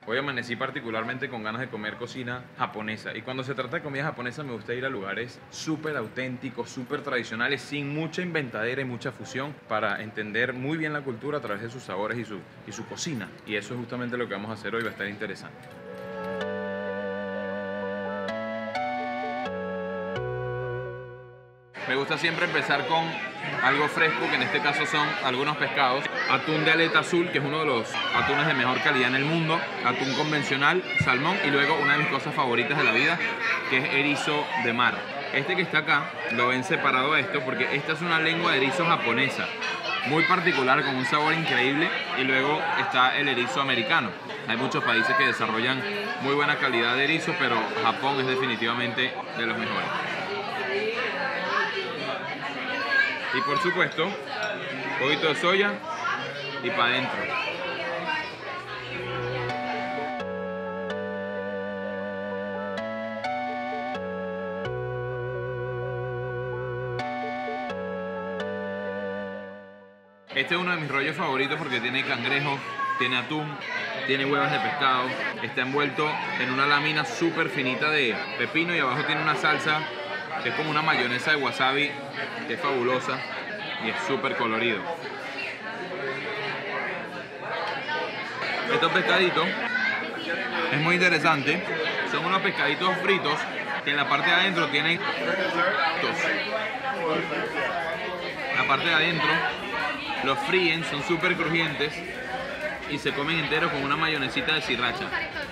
Hoy amanecí particularmente con ganas de comer cocina japonesa. Y cuando se trata de comida japonesa me gusta ir a lugares súper auténticos, súper tradicionales, sin mucha inventadera y mucha fusión, para entender muy bien la cultura a través de sus sabores y su cocina. Y eso es justamente lo que vamos a hacer hoy, va a estar interesante. Me gusta siempre empezar con algo fresco, que en este caso son algunos pescados. Atún de aleta azul, que es uno de los atunes de mejor calidad en el mundo. Atún convencional, salmón y luego una de mis cosas favoritas de la vida, que es erizo de mar. Este que está acá, lo ven separado de esto porque esta es una lengua de erizo japonesa, muy particular, con un sabor increíble. Y luego está el erizo americano. Hay muchos países que desarrollan muy buena calidad de erizo, pero Japón es definitivamente de los mejores. Y por supuesto, un poquito de soya y para adentro. Este es uno de mis rollos favoritos porque tiene cangrejo, tiene atún, tiene huevas de pescado, está envuelto en una lámina súper finita de pepino y abajo tiene una salsa que es como una mayonesa de wasabi, que es fabulosa y es súper colorido. Estos pescaditos es muy interesante, son unos pescaditos fritos que en la parte de adentro tienen la parte de adentro los fríen, son súper crujientes y se comen enteros con una mayonesita de sriracha.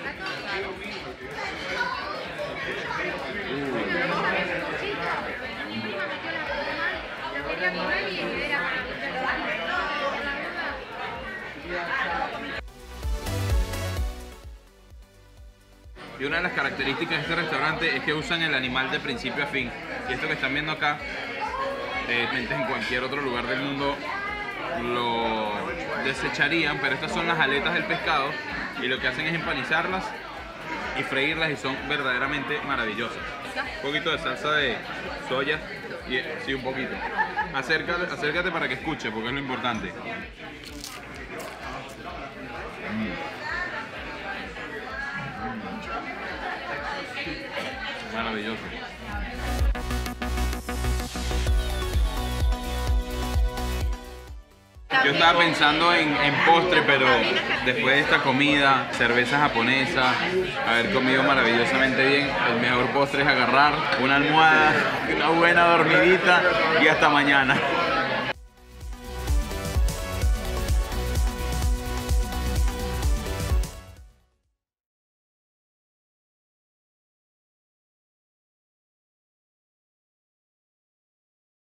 Y una de las características de este restaurante es que usan el animal de principio a fin. Y esto que están viendo acá, en cualquier otro lugar del mundo lo desecharían, pero estas son las aletas del pescado y lo que hacen es empanizarlas y freírlas y son verdaderamente maravillosas. Un poquito de salsa de soya y sí, un poquito. Acércate para que escuche, porque es lo importante. Maravilloso. Yo estaba pensando en postre, pero después de esta comida, cerveza japonesa, haber comido maravillosamente bien, el mejor postre es agarrar una almohada, una buena dormidita y hasta mañana.